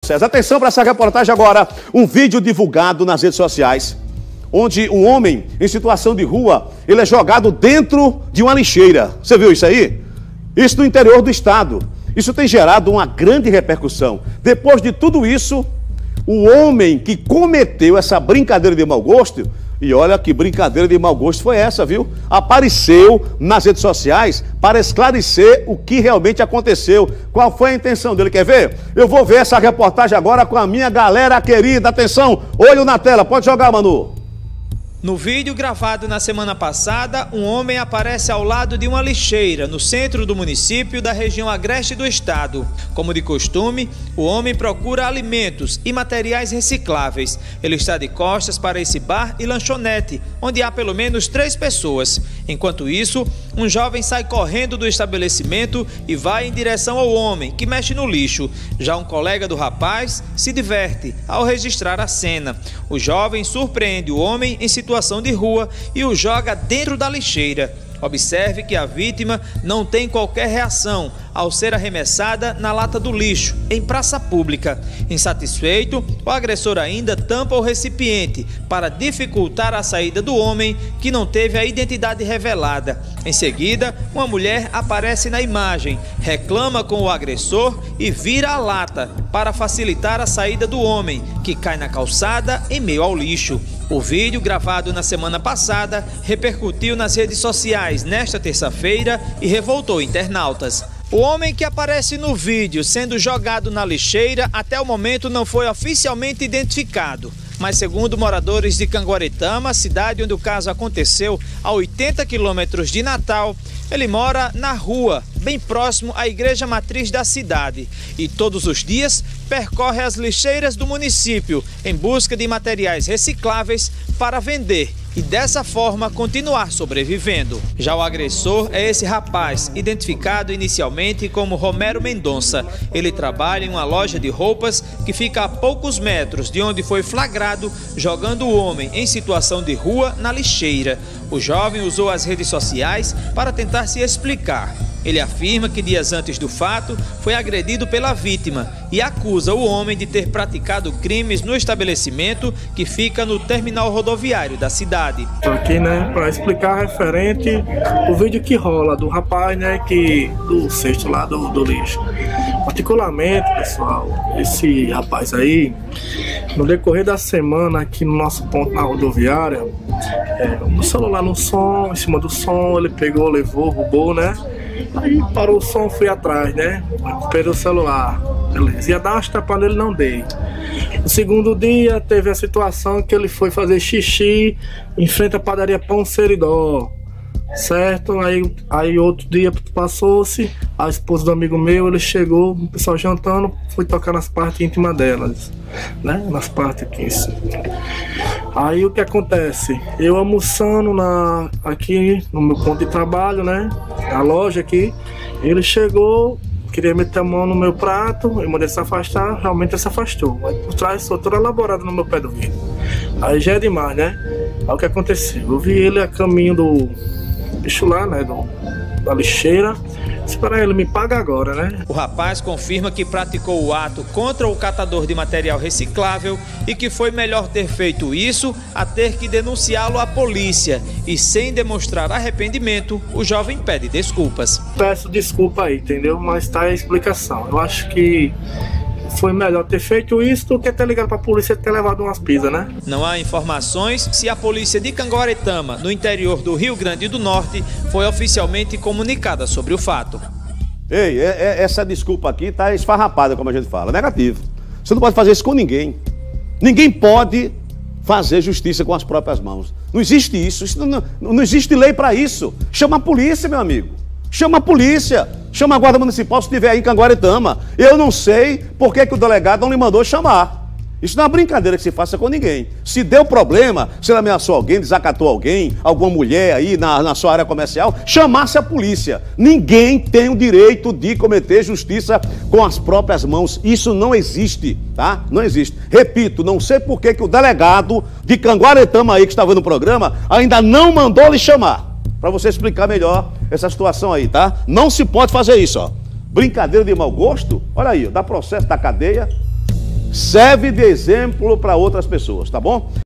sociais. Atenção para essa reportagem agora. Um vídeo divulgado nas redes sociais, onde um homem em situação de rua, ele é jogado dentro de uma lixeira. Você viu isso aí? Isso no interior do estado. Isso tem gerado uma grande repercussão. Depois de tudo isso, o homem que cometeu essa brincadeira de mau gosto, e olha que brincadeira de mau gosto foi essa, viu? Apareceu nas redes sociais para esclarecer o que realmente aconteceu. Qual foi a intenção dele? Quer ver? Eu vou ver essa reportagem agora com a minha galera querida. Atenção, olho na tela. Pode jogar, Manu. No vídeo gravado na semana passada, um homem aparece ao lado de uma lixeira no centro do município da região agreste do estado. Como de costume, o homem procura alimentos e materiais recicláveis. Ele está de costas para esse bar e lanchonete, onde há pelo menos 3 pessoas. Enquanto isso, um jovem sai correndo do estabelecimento e vai em direção ao homem, que mexe no lixo. Já um colega do rapaz se diverte ao registrar a cena. O jovem surpreende o homem em situação de rua e o joga dentro da lixeira. Observe que a vítima não tem qualquer reação ao ser arremessada na lata do lixo, em praça pública. Insatisfeito, o agressor ainda tampa o recipiente para dificultar a saída do homem, que não teve a identidade revelada. Em seguida, uma mulher aparece na imagem, reclama com o agressor e vira a lata para facilitar a saída do homem, que cai na calçada em meio ao lixo. O vídeo, gravado na semana passada, repercutiu nas redes sociais nesta terça-feira e revoltou internautas. O homem que aparece no vídeo sendo jogado na lixeira até o momento não foi oficialmente identificado. Mas segundo moradores de Canguaretama, cidade onde o caso aconteceu, a 80 quilômetros de Natal, ele mora na rua, bem próximo à igreja matriz da cidade. E todos os dias percorre as lixeiras do município em busca de materiais recicláveis para vender e dessa forma continuar sobrevivendo. Já o agressor é esse rapaz, identificado inicialmente como Romero Mendonça. Ele trabalha em uma loja de roupas que fica a poucos metros de onde foi flagrado jogando o homem em situação de rua na lixeira. O jovem usou as redes sociais para tentar se explicar. Ele afirma que dias antes do fato foi agredido pela vítima e acusa o homem de ter praticado crimes no estabelecimento que fica no terminal rodoviário da cidade. Estou aqui, para explicar referente o vídeo que rola do rapaz, do cesto lá do lixo. Particularmente, pessoal, esse rapaz aí, no decorrer da semana aqui no nosso ponto na rodoviária, o celular no som, em cima do som, ele pegou, levou, roubou, Aí parou o som, fui atrás, recuperei o celular, beleza. Ia dar umas tapas nele, não dei. No segundo dia, teve a situação que ele foi fazer xixi em frente à padaria Pão Seridó, certo? Aí outro dia passou-se, a esposa do amigo meu, ele chegou, o pessoal jantando, fui tocar nas partes íntimas delas, nas partes aqui. Aí o que acontece? Eu almoçando aqui no meu ponto de trabalho, na loja aqui, ele chegou, queria meter a mão no meu prato, eu mandei se afastar, realmente ele se afastou, mas por trás sou toda elaborada no meu pé do vidro. Aí já é demais, Aí o que aconteceu? Eu vi ele a caminho do bicho lá, da lixeira. Espera ele, me paga agora, O rapaz confirma que praticou o ato contra o catador de material reciclável e que foi melhor ter feito isso a ter que denunciá-lo à polícia. E sem demonstrar arrependimento, o jovem pede desculpas. Peço desculpa aí, entendeu? Mas tá a explicação. Eu acho que foi melhor ter feito isso do que ter ligado para a polícia e ter levado umas pisas, Não há informações se a polícia de Canguaretama, no interior do Rio Grande do Norte, foi oficialmente comunicada sobre o fato. Ei, essa desculpa aqui tá esfarrapada, como a gente fala. Negativo. Você não pode fazer isso com ninguém. Ninguém pode fazer justiça com as próprias mãos. Não existe isso. Não existe lei para isso. Chama a polícia, meu amigo. Chama a polícia, chama a guarda municipal se estiver aí em Canguaretama. Eu não sei por que o delegado não lhe mandou chamar. Isso não é uma brincadeira que se faça com ninguém. Se deu problema, se ele ameaçou alguém, desacatou alguém, alguma mulher aí na sua área comercial, chamasse a polícia. Ninguém tem o direito de cometer justiça com as próprias mãos. Isso não existe, tá? Não existe. Repito, não sei por que o delegado de Canguaretama aí que estava no programa ainda não mandou lhe chamar. Para você explicar melhor essa situação aí, tá? Não se pode fazer isso, Brincadeira de mau gosto, olha aí, dá processo da cadeia. serve de exemplo para outras pessoas, tá bom?